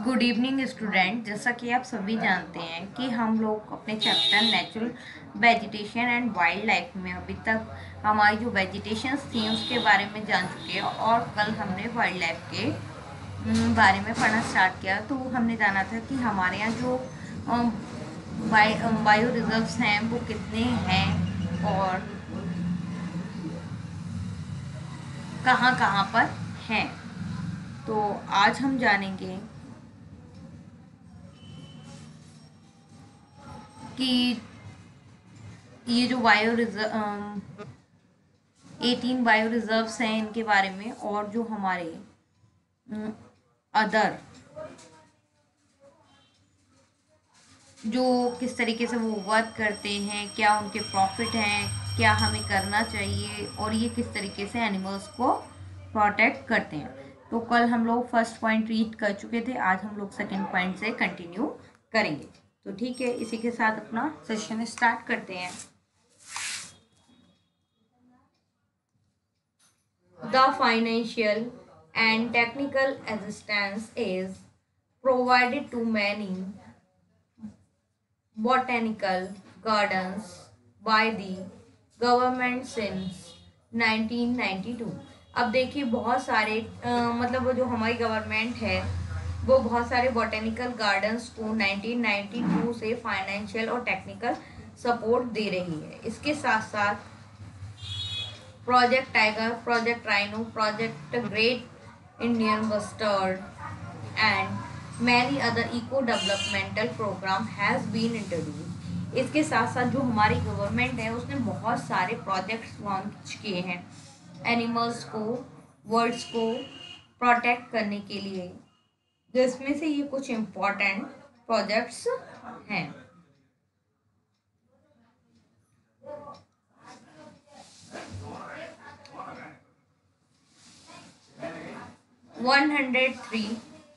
Good evening student. जैसा कि आप सभी जानते हैं कि हम लोग अपने chapter natural vegetation and wildlife में अभी तक हमारी जो वेजिटेशंस थी उसके बारे में जान चुके हैं और कल हमने वाइल्ड लाइफ के बारे में पढ़ना स्टार्ट किया। तो हमने जाना था कि हमारे यहाँ जो बायो रिजर्व्स हैं वो कितने हैं और कहाँ कहाँ पर हैं। तो आज हम जानेंगे कि ये जो 18 बायो रिजर्व्स हैं इनके बारे में, और जो हमारे अदर जो किस तरीके से वो वर्क करते हैं, क्या उनके प्रॉफिट हैं, क्या हमें करना चाहिए और ये किस तरीके से एनिमल्स को प्रोटेक्ट करते हैं। तो कल हम लोग फर्स्ट पॉइंट रीड कर चुके थे, आज हम लोग सेकंड पॉइंट से कंटिन्यू करेंगे। तो ठीक है, इसी के साथ अपना सेशन स्टार्ट करते हैं। The financial and technical assistance is provided to many botanical gardens by the government since 1992। अब देखिए बहुत सारे मतलब वो जो हमारी गवर्नमेंट है वो बहुत सारे बॉटेनिकल गार्डन्स को 1992 से फाइनेंशियल और टेक्निकल सपोर्ट दे रही है। इसके साथ साथ project tiger, project rhino, project great Indian bustard and many other eco developmental program has been introduce. इसके साथ साथ जो हमारी गवर्नमेंट है उसने बहुत सारे प्रोजेक्ट्स लॉन्च किए हैं एनिमल्स को, बर्ड्स को प्रोटेक्ट करने के लिए, जिसमें से ये कुछ इम्पोर्टेंट प्रोजेक्ट्स हैं। 103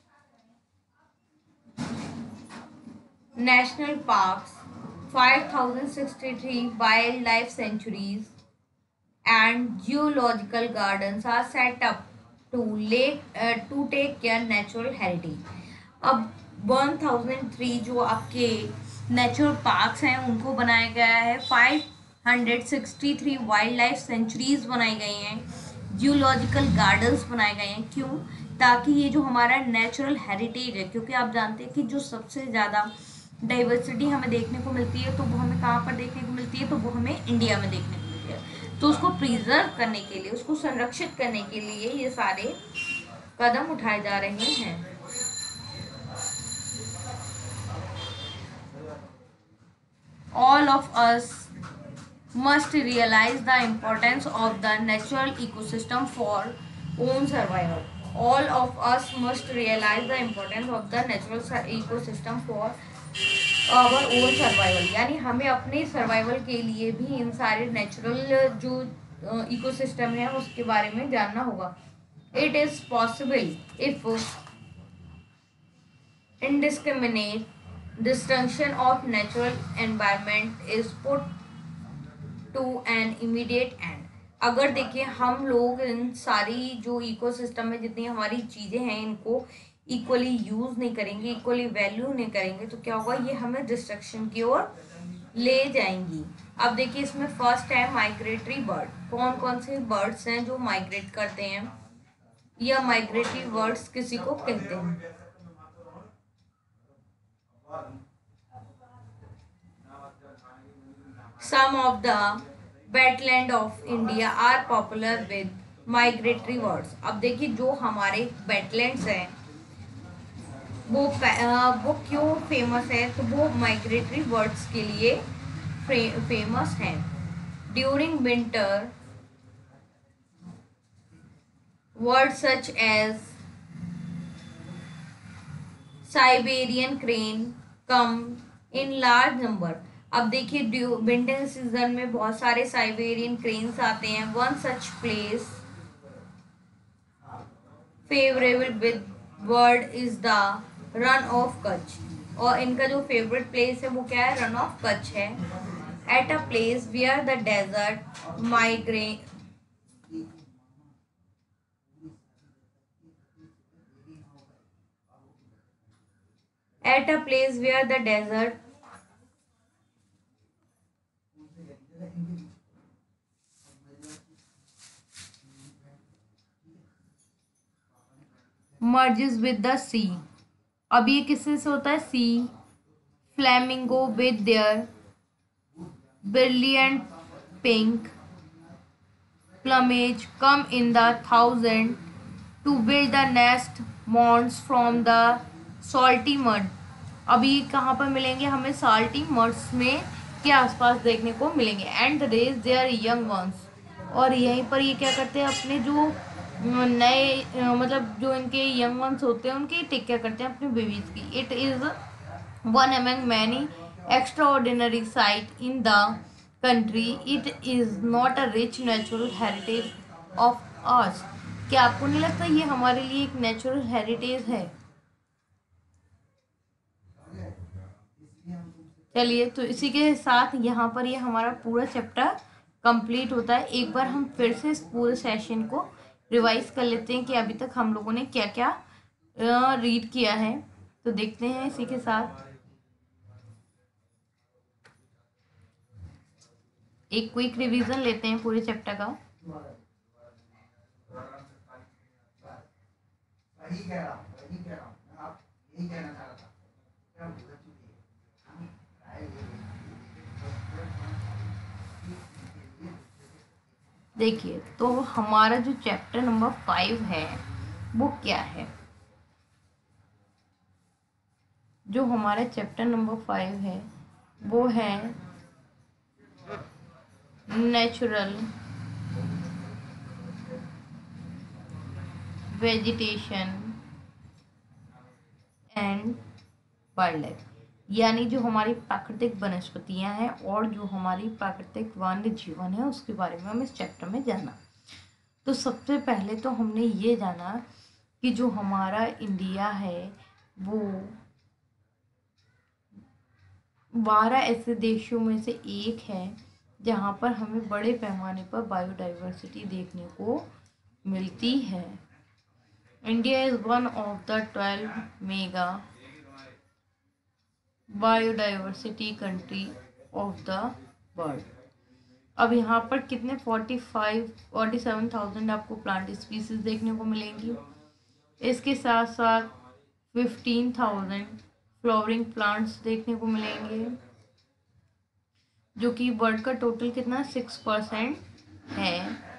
national parks, 5,063 wildlife sanctuaries and zoological gardens are set up to take care natural heritage। अब 1003 जो आपके नेचुरल पार्क्स हैं उनको बनाया गया है, 563 वाइल्ड लाइफ सेंचुरीज बनाई गई हैं, जियोलॉजिकल गार्डन्स बनाए गए हैं। क्यों? ताकि ये जो हमारा नेचुरल हेरिटेज है, क्योंकि आप जानते हैं कि जो सबसे ज़्यादा डाइवर्सिटी हमें देखने को मिलती है तो वो हमें कहाँ पर देखने को मिलती है, तो वो हमें इंडिया में देखने को मिलती है। तो उसको प्रिजर्व करने के लिए, उसको संरक्षित करने के लिए ये सारे कदम उठाए जा रहे हैं। All of us must realize the importance of the natural ecosystem for own survival. All of us must realize the importance of the natural ecosystem for our own survival। यानी हमें अपने सर्वाइवल के लिए भी इन सारे नेचुरल जो ecosystem है उसके बारे में जानना होगा। It is possible if indiscriminate destruction of natural environment is put to an immediate end। अगर देखिए हम लोग इन सारी जो इकोसिस्टम में जितनी हमारी चीज़ें हैं इनको इक्वली यूज़ नहीं करेंगे, इक्वली वैल्यू नहीं करेंगे, तो क्या होगा, ये हमें डिस्ट्रक्शन की ओर ले जाएंगी। अब देखिए इसमें फर्स्ट है माइग्रेटरी बर्ड। कौन कौन से बर्ड्स हैं जो माइग्रेट करते हैं या माइग्रेटरी बर्ड्स किसी को कहते हैं? Some of the wetland of India are popular with migratory birds। अब देखिए जो हमारे वेटलैंड्स हैं वो क्यों फेमस है, तो वो माइग्रेटरी बर्ड्स के लिए फेमस हैं। During winter birds such as Siberian crane come in large number। अब देखिए विंटर सीजन में बहुत सारे साइबेरियन क्रेन्स आते हैं। One such place favourable with bird is the run of Kutch. और इनका जो फेवरेट प्लेस है वो क्या है? रन ऑफ कच्छ है। At a place where the desert migrate at a place where the desert merges with the sea. अब ये किससे से होता है? See flamingo with their brilliant pink plumage come in the thousand to build the nest mounds from the salty mud. अब ये कहाँ पर मिलेंगे हमें? साल्टी मड्स में के आसपास देखने को मिलेंगे. And raise their young ones. और यहीं पर ये क्या करते हैं? अपने जो नए मतलब जो इनके यंग वंस होते हैं उनकी टेक केयर करते हैं अपने बेबीज की. It is one among many extraordinary sites in the country. It is not a rich natural heritage of ours. क्या आपको नहीं लगता ये हमारे लिए एक नेचुरल हेरिटेज है? चलिए, तो इसी के साथ यहाँ पर ये हमारा पूरा चैप्टर कंप्लीट होता है. एक बार हम फिर से इस पूरे सेशन को रिवाइज कर लेते हैं कि अभी तक हम लोगों ने क्या क्या रीड किया है. तो देखते हैं इसी के साथ एक क्विक रिवीजन लेते हैं पूरे चैप्टर का. देखिए, तो हमारा जो चैप्टर नंबर 5 है वो क्या है? जो हमारा चैप्टर नंबर 5 है वो है natural vegetation and wildlife. यानी जो हमारी प्राकृतिक वनस्पतियां हैं और जो हमारी प्राकृतिक वन्य जीवन है उसके बारे में हम इस चैप्टर में जाना. तो सबसे पहले तो हमने ये जाना कि जो हमारा इंडिया है वो 12 ऐसे देशों में से एक है जहाँ पर हमें बड़े पैमाने पर बायोडाइवर्सिटी देखने को मिलती है. India is one of the 12 mega biodiversity country of the world. अब यहाँ पर कितने 47,000 आपको प्लांट स्पीसीज देखने को मिलेंगी. इसके साथ साथ 15,000 फ्लावरिंग प्लांट्स देखने को मिलेंगे जो कि वर्ल्ड का टोटल कितना 6% है.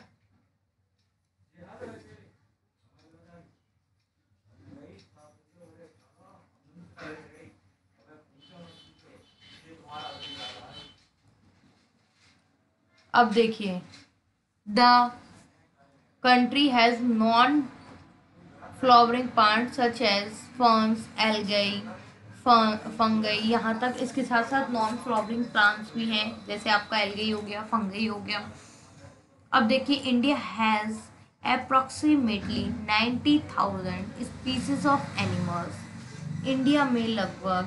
अब देखिए, the country has non flowering plant such as ferns, algae, fungi. यहाँ तक इसके साथ साथ नॉन फ्लावरिंग प्लांट्स भी हैं जैसे आपका एल्गाई हो गया, फंगई हो गया. अब देखिए, India has approximately 90,000 species of animals. India में लगभग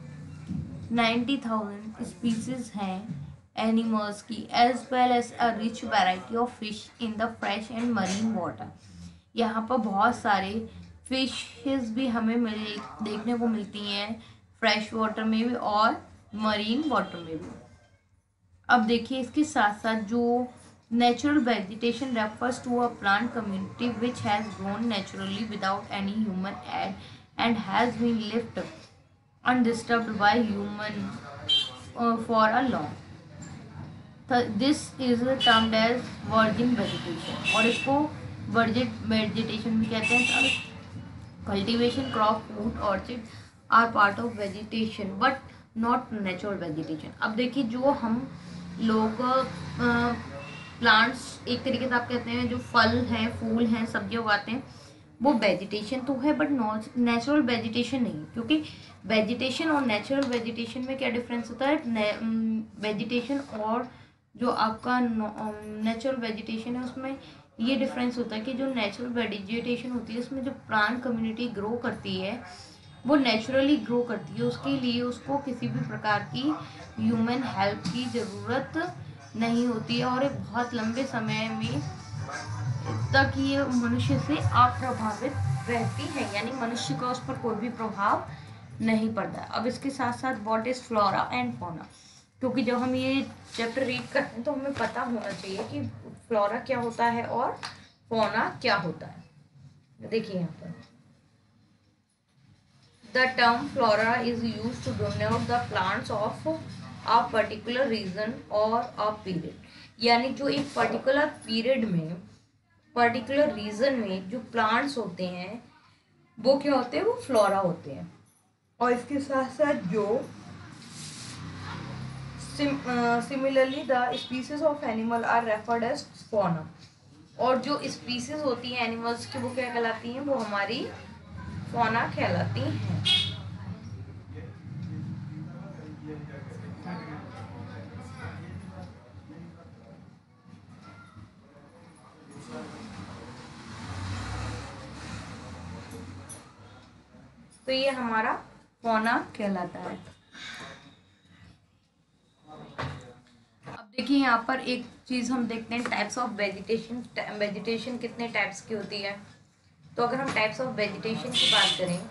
90,000 स्पीसीज हैं एनिमल्स की, as well as a rich variety of fish in the fresh and marine water. यहाँ पर बहुत सारे फिशेस भी हमें देखने को मिलती हैं फ्रेश वाटर में भी और मरीन वाटर में भी. अब देखिए, इसके साथ साथ जो natural vegetation refers to a plant community which has grown naturally without any human aid and has been left undisturbed by human for a long. This is termed as virgin vegetation. और इसको virgin vegetation भी कहते हैं. Cultivation, crop, fruit, orchard are part of vegetation but not natural vegetation. अब देखिए, जो हम लोग प्लांट्स एक तरीके से आप कहते हैं जो फल हैं, फूल हैं, सब्जियां उगाते हैं वो वेजिटेशन तो है बट नेचुरल वेजिटेशन नहीं. क्योंकि वेजिटेशन और नेचुरल वेजिटेशन में क्या डिफरेंस होता है? वेजिटेशन और जो आपका नेचुरल वेजिटेशन है उसमें ये डिफरेंस होता है कि जो नेचुरल वेजिटेशन होती है उसमें जो प्लांट कम्युनिटी ग्रो करती है वो नेचुरली ग्रो करती है. उसके लिए उसको किसी भी प्रकार की ह्यूमन हेल्प की ज़रूरत नहीं होती है और एक बहुत लंबे समय में तक ये मनुष्य से अप्रभावित रहती है. यानी मनुष्य का उस पर कोई भी प्रभाव नहीं पड़ता है। अब इसके साथ साथ what is flora and fauna, क्योंकि जब हम ये चैप्टर रीड करते हैं तो हमें पता होना चाहिए कि फ्लोरा क्या होता है और फौना क्या होता है। देखिए यहाँ पर the term flora is use to denote the plants of a particular region और अ पीरियड, यानी जो एक पर्टिकुलर पीरियड में पर्टिकुलर रीजन में जो प्लांट्स होते हैं वो क्या होते हैं, वो फ्लोरा होते हैं। और इसके साथ साथ जो similarly the species of animal are referred as fauna, और जो स्पीसीज होती हैं एनिमल्स की वो क्या कहलाती हैं, वो हमारी फौना कहलाती हैं। तो ये हमारा फौना कहलाता है। अब देखिए यहाँ पर एक चीज हम देखते हैं, टाइप्स ऑफ वेजिटेशन। वेजिटेशन कितने टाइप्स की होती है, तो अगर हम टाइप्स ऑफ वेजिटेशन की बात करें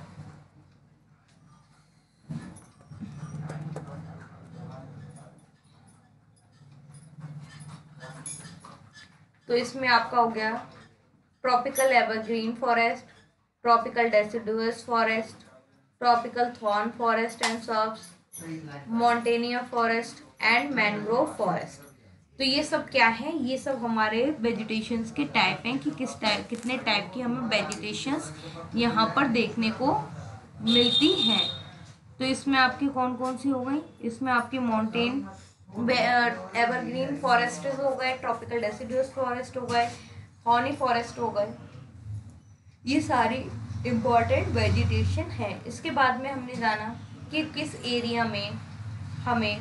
तो इसमें आपका हो गया tropical evergreen forest, tropical deciduous forest, tropical thorn forest and shrubs, montane forest and mangrove forest. तो ये सब क्या है, ये सब हमारे वेजिटेशंस के टाइप हैं कि किस टाइप कितने टाइप की हमें वेजिटेशंस यहाँ पर देखने को मिलती हैं। तो इसमें आपकी कौन कौन सी हो गई, इसमें आपकी माउंटेन एवरग्रीन फॉरेस्ट हो गए, ट्रॉपिकल डेसिडुअस फॉरेस्ट हो गए, हॉनी फॉरेस्ट हो गए, ये सारी इम्पोर्टेंट वेजिटेशन है। इसके बाद में हमने जाना कि किस एरिया में हमें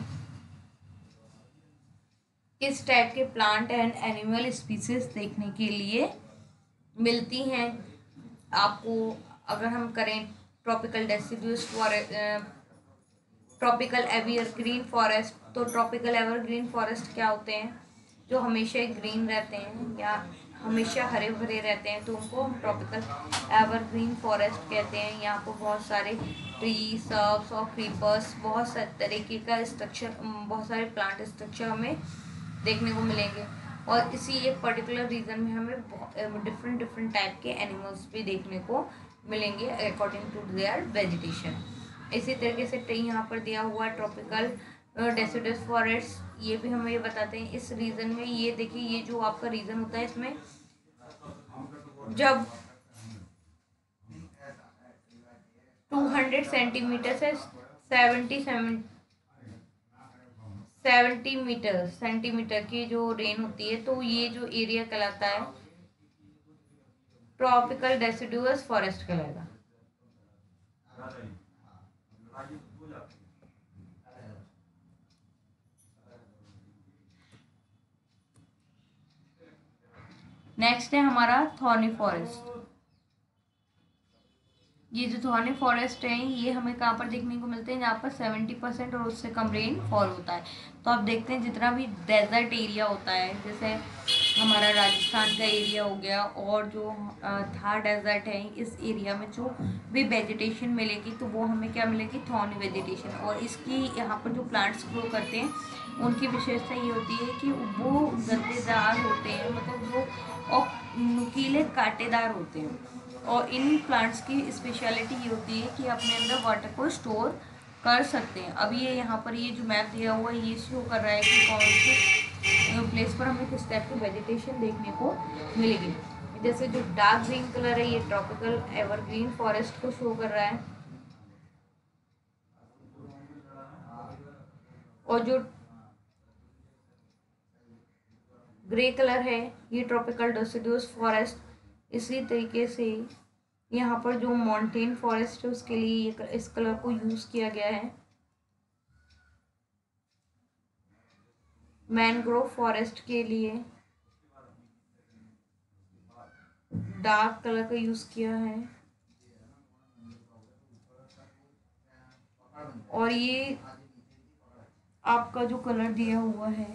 किस टाइप के प्लांट एंड एनिमल स्पीसीज देखने के लिए मिलती हैं। आपको अगर हम करें tropical deciduous tropical evergreen forest, तो ट्रॉपिकल एवरग्रीन फॉरेस्ट क्या होते हैं, जो हमेशा ग्रीन रहते हैं या हमेशा हरे भरे रहते हैं, तो उनको हम ट्रॉपिकल एवरग्रीन फॉरेस्ट कहते हैं। यहाँ पर बहुत सारे ट्री सर्ब्स और क्रीपर्स, बहुत सारे तरीके का स्ट्रक्चर, बहुत सारे प्लांट स्ट्रक्चर हमें देखने को मिलेंगे। और इसी एक पर्टिकुलर रीजन में हमें डिफरेंट डिफरेंट टाइप के एनिमल्स भी देखने को मिलेंगे अकॉर्डिंग टू देयर वेजिटेशन। इसी तरीके से यहाँ पर दिया हुआ है ट्रॉपिकल डेसिडुअस फॉरेस्ट, ये भी हमें ये बताते हैं इस रीजन में। ये देखिए, ये जो आपका रीजन होता है इसमें जब 200 सेंटीमीटर से 70 सेंटीमीटर की जो रेन होती है, तो ये जो एरिया कहलाता है ट्रॉपिकल डेसिडुअस फॉरेस्ट कहलाएगा। नेक्स्ट है हमारा थॉर्नी फॉरेस्ट। ये जो थॉर्नी फॉरेस्ट है ये हमें कहाँ पर देखने को मिलते हैं, जहाँ पर 70% और उससे कम रेन फॉल होता है। तो आप देखते हैं जितना भी डेजर्ट एरिया होता है, जैसे हमारा राजस्थान का एरिया हो गया और जो थार डेजर्ट है, इस एरिया में जो भी वेजिटेशन मिलेगी तो वो हमें क्या मिलेगी, थॉर्नी वेजिटेशन। और इसकी यहाँ पर जो प्लांट्स ग्रो करते हैं उनकी विशेषता ये होती है कि वो गद्देदार होते हैं, मतलब वो और नुकीले कांटेदार होते हैं। और इन प्लांट्स की स्पेशलिटी ये होती है कि अपने अंदर वाटर को स्टोर कर सकते हैं। अब ये यहाँ पर ये जो मैप दिया हुआ है ये शो कर रहा है कि कौन से प्लेस पर हमें किस टाइप की वेजिटेशन देखने को मिलेगी। जैसे जो डार्क ग्रीन कलर है ये ट्रॉपिकल एवरग्रीन फॉरेस्ट को शो कर रहा है, और जो ग्रे कलर है ये ट्रॉपिकल डेसिडुअस फॉरेस्ट। इसी तरीके से यहाँ पर जो माउंटेन फॉरेस्ट है उसके लिए इस कलर को यूज किया गया है। मैनग्रोव फॉरेस्ट के लिए डार्क कलर का यूज किया है। और ये आपका जो कलर दिया हुआ है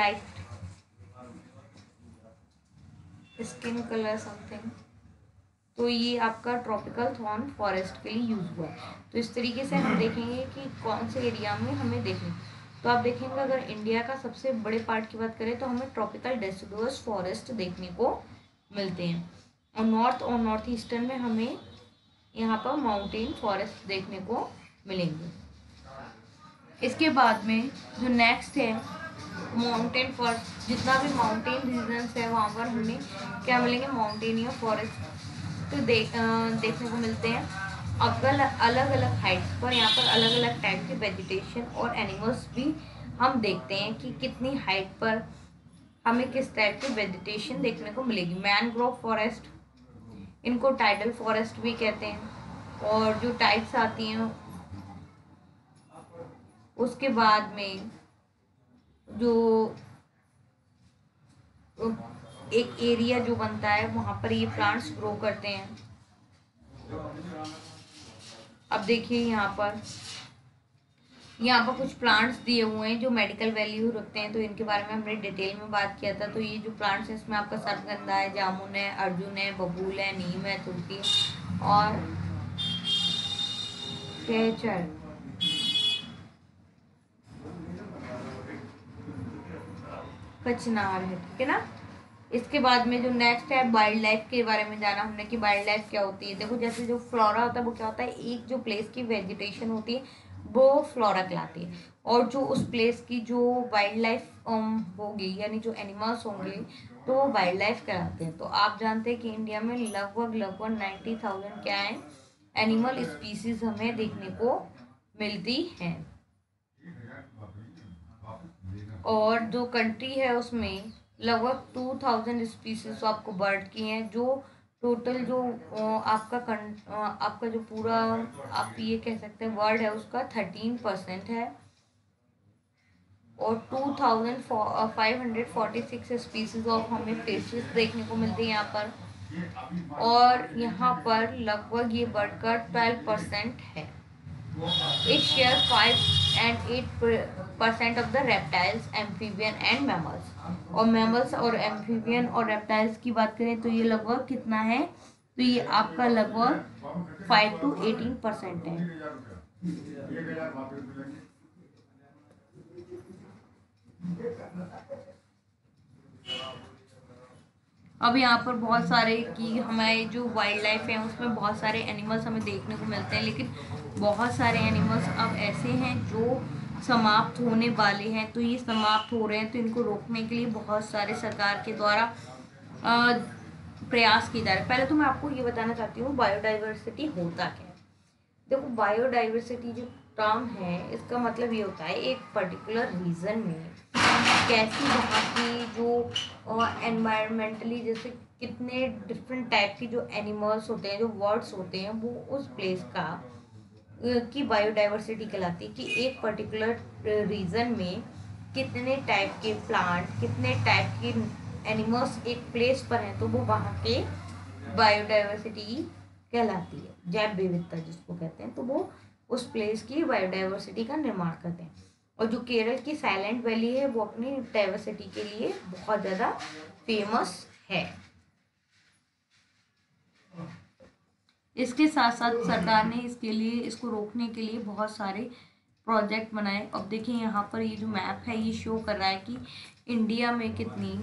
लाइट स्किन कलर समथिंग, तो ये आपका ट्रॉपिकल थॉर्न फॉरेस्ट के लिए यूज़ हुआ है। तो इस तरीके से हम देखेंगे कि कौन से एरिया में हमें देखने, तो आप देखेंगे अगर इंडिया का सबसे बड़े पार्ट की बात करें तो हमें ट्रॉपिकल डेसिडुअस फॉरेस्ट देखने को मिलते हैं, और नॉर्थ ईस्टर्न में हमें यहाँ पर माउंटेन फॉरेस्ट देखने को मिलेंगे। इसके बाद में जो नेक्स्ट है माउंटेन फॉरेस्ट, जितना भी माउंटेन रीजन्स है वहाँ पर हमें क्या मिलेंगे, माउंटेनियर फॉरेस्ट तो देखने को मिलते हैं। अलग अलग हाइट्स पर यहाँ पर अलग अलग टाइप के वेजिटेशन और एनिमल्स भी हम देखते हैं कि कितनी हाइट पर हमें किस टाइप की वेजिटेशन देखने को मिलेगी। मैनग्रोव फॉरेस्ट, इनको टाइडल फॉरेस्ट भी कहते हैं, और जो टाइप्स आती हैं उसके बाद में जो एक एरिया जो बनता है वहाँ पर ये प्लांट्स ग्रो करते हैं। अब देखिए यहाँ पर कुछ प्लांट्स दिए हुए हैं जो मेडिकल वैल्यू रखते हैं, तो इनके बारे में हमने डिटेल में बात किया था। तो ये जो प्लांट्स हैं इसमें आपका सर्पगंधा है, जामुन है, अर्जुन है, बबूल है, नीम है, तुलसी और केचर। कचनार है, ठीक है ना। इसके बाद में जो नेक्स्ट है वाइल्ड लाइफ के बारे में जाना हमने कि वाइल्ड लाइफ क्या होती है। देखो जैसे जो फ्लोरा होता है वो क्या होता है, एक जो प्लेस की वेजिटेशन होती है वो फ्लोरा कहलाती है, और जो उस प्लेस की जो वाइल्ड लाइफ होगी यानी जो एनिमल्स होंगे तो वो वाइल्ड लाइफ कहलाते हैं। तो आप जानते हैं कि इंडिया में लगभग 90,000 क्या है एनिमल स्पीसीज हमें देखने को मिलती हैं, और जो कंट्री है उसमें लगभग 2000 स्पीसीज आपको बर्ड की हैं। जो टोटल जो आपका जो पूरा आप ये कह सकते हैं वर्ल्ड है उसका 13% है, और 2546 स्पीसीज ऑफ हमें फिशेस देखने को मिलती है यहाँ पर, और यहाँ पर लगभग ये बढ़कर 12% है। It shares 5 and 8% of the reptiles, amphibian and mammals। और mammals और amphibian और reptiles की बात करें तो ये लगभग कितना है, तो ये आपका लगभग 5 to 18% है। अब यहाँ पर बहुत सारे कि हमारे जो वाइल्ड लाइफ है उसमें बहुत सारे एनिमल्स हमें देखने को मिलते हैं, लेकिन बहुत सारे एनिमल्स अब ऐसे हैं जो समाप्त होने वाले हैं। तो ये समाप्त हो रहे हैं तो इनको रोकने के लिए बहुत सारे सरकार के द्वारा प्रयास किए जा रहे हैं। पहले तो मैं आपको ये बताना चाहती हूँ बायोडाइवर्सिटी होता क्या है। देखो बायोडाइवर्सिटी जो टर्म है इसका मतलब ये होता है एक पर्टिकुलर रीजन में कैसी वहाँ की जो एनवायरमेंटली जैसे कितने डिफरेंट टाइप की जो एनिमल्स होते हैं, जो बर्ड्स होते हैं, वो उस प्लेस का की बायोडाइवर्सिटी कहलाती है कि एक पर्टिकुलर रीजन में कितने टाइप के प्लांट, कितने टाइप के एनिमल्स एक प्लेस पर हैं, तो वो वहाँ के बायोडाइवर्सिटी कहलाती है। जैव विविधता जिसको कहते हैं, तो वो उस प्लेस की बायोडाइवर्सिटी का निर्माण करते हैं। और जो केरल की साइलेंट वैली है वो अपनी डाइवर्सिटी के लिए बहुत ज़्यादा फेमस है। इसके साथ साथ सरकार ने इसके लिए, इसको रोकने के लिए बहुत सारे प्रोजेक्ट बनाए। अब देखिए यहाँ पर ये जो मैप है ये शो कर रहा है कि इंडिया में कितनी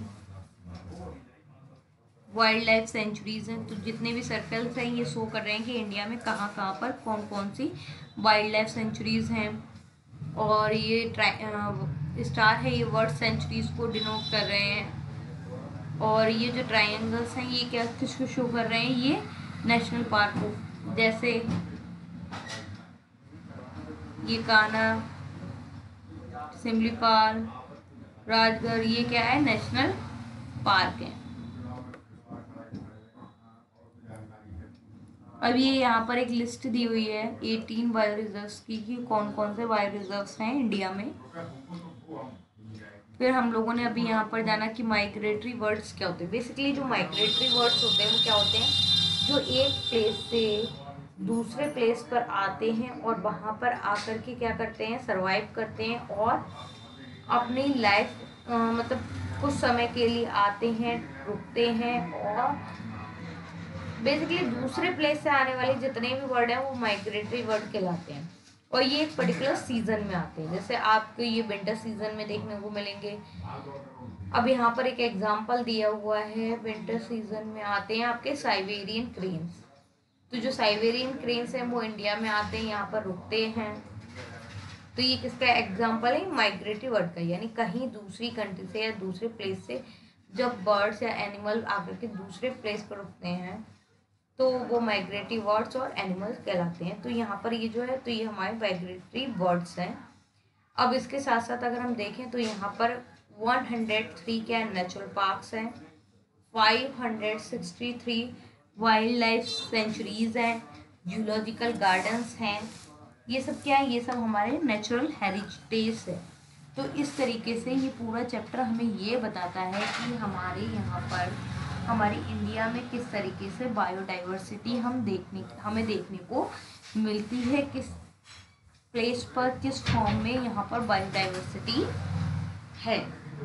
वाइल्ड लाइफ सेंचुरीज हैं। तो जितने भी सर्कल्स हैं ये शो कर रहे हैं कि इंडिया में कहाँ कहाँ पर कौन कौन सी वाइल्ड लाइफ सेंचुरीज हैं, और ये स्टार है ये वर्ल्ड सेंचुरीज को डिनोट कर रहे हैं, और ये जो ट्रायंगल्स हैं ये क्या किसको शो कर रहे हैं, ये नेशनल पार्क को, जैसे ये कान्हा, सिमलीपाल, राजगढ़, ये क्या है नेशनल पार्क है। अब ये यहाँ पर एक लिस्ट दी हुई है 18 बायो रिजर्व्स की कि कौन कौन से बायो रिजर्व्स हैं इंडिया में। फिर हम लोगों ने अभी यहाँ पर जाना कि माइग्रेटरी बर्ड्स क्या होते हैं। बेसिकली जो माइग्रेटरी बर्ड्स होते हैं वो क्या होते हैं, जो एक प्लेस से दूसरे प्लेस पर आते हैं और वहाँ पर आकर के क्या करते हैं, सर्वाइव करते हैं और अपनी लाइफ मतलब कुछ समय के लिए आते हैं, रुकते हैं और बेसिकली दूसरे प्लेस से आने वाले जितने भी वर्ड हैं वो माइग्रेटरी वर्ड कहलाते हैं, और ये एक पर्टिकुलर सीजन में आते हैं। जैसे आपको ये विंटर सीजन में देखने को मिलेंगे। अब यहाँ पर एक एग्जांपल दिया हुआ है, विंटर सीजन में आते हैं आपके साइबेरियन क्रेन्स। तो जो साइबेरियन क्रेन्स हैं वो इंडिया में आते हैं, यहाँ पर रुकते हैं। तो ये किसका एग्जांपल है? माइग्रेटरी वर्ड का, यानी कहीं दूसरी कंट्री से या दूसरे प्लेस से जब बर्ड्स या एनिमल आकर के दूसरे प्लेस पर रुकते हैं तो वो माइग्रेटरी वर्ड्स और एनिमल्स कहलाते हैं। तो यहाँ पर ये जो है, तो ये हमारे माइग्रेटरी वर्ड्स हैं। अब इसके साथ साथ अगर हम देखें तो यहाँ पर 103 क्या नेचुरल पार्क्स हैं, 563 वाइल्ड लाइफ सेंचुरीज हैं, जूलॉजिकल गार्डन्स हैं। ये सब क्या है? ये सब हमारे नेचुरल हेरिटेज है। तो इस तरीके से ये पूरा चैप्टर हमें ये बताता है कि हमारे यहाँ पर हमारी इंडिया में किस तरीके से बायोडाइवर्सिटी हमें देखने को मिलती है, किस प्लेस पर किस फॉर्म में यहाँ पर बायोडाइवर्सिटी है।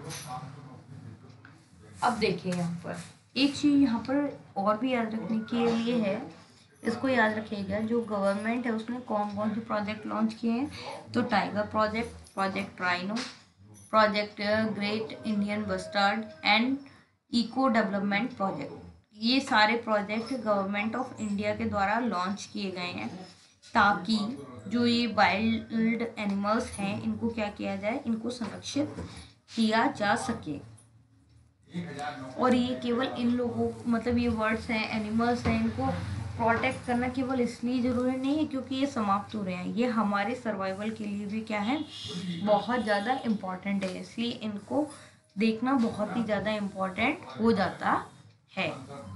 अब देखिए यहाँ पर एक चीज़ यहाँ पर और भी याद रखने के लिए है, इसको याद रखिएगा। जो गवर्नमेंट है उसने कौन कौन से प्रोजेक्ट लॉन्च किए हैं, तो tiger project, project rhino, project great Indian bustard and eco development project. ये सारे प्रोजेक्ट गवर्नमेंट ऑफ इंडिया के द्वारा लॉन्च किए गए हैं ताकि जो ये वाइल्ड एनिमल्स हैं इनको क्या किया जाए, इनको संरक्षित किया जा सके। और ये केवल इन लोगों, मतलब ये वर्ड्स हैं, एनिमल्स हैं, इनको प्रोटेक्ट करना केवल इसलिए ज़रूरी नहीं है क्योंकि ये समाप्त हो रहे हैं, ये हमारे सर्वाइवल के लिए भी क्या है, बहुत ज़्यादा इम्पॉर्टेंट है। इसलिए इनको देखना बहुत ही ज़्यादा इम्पॉर्टेंट हो जाता है।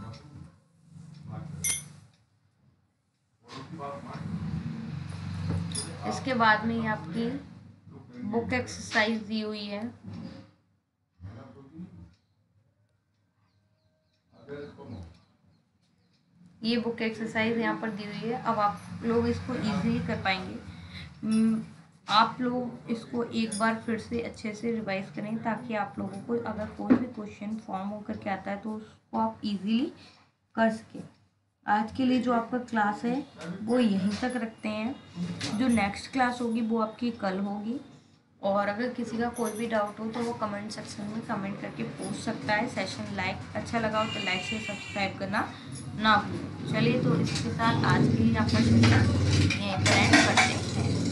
इसके बाद में ये आपकी बुक एक्सरसाइज दी हुई है। ये बुक एक्सरसाइज यहाँ पर दी हुई है। अब आप लोग इसको इजीली कर पाएंगे। आप लोग इसको एक बार फिर से अच्छे से रिवाइज करें ताकि आप लोगों को अगर कोई भी क्वेश्चन फॉर्म होकर के आता है तो उसको आप इजीली कर सकें। आज के लिए जो आपका क्लास है वो यहीं तक रखते हैं। जो नेक्स्ट क्लास होगी वो आपकी कल होगी, और अगर किसी का कोई भी डाउट हो तो वो कमेंट सेक्शन में कमेंट करके पूछ सकता है। सेशन अच्छा लगा हो तो लाइक से सब्सक्राइब करना ना भूलें। चलिए, तो इसके साथ आज के लिए आपका सेशन एंड करते हैं।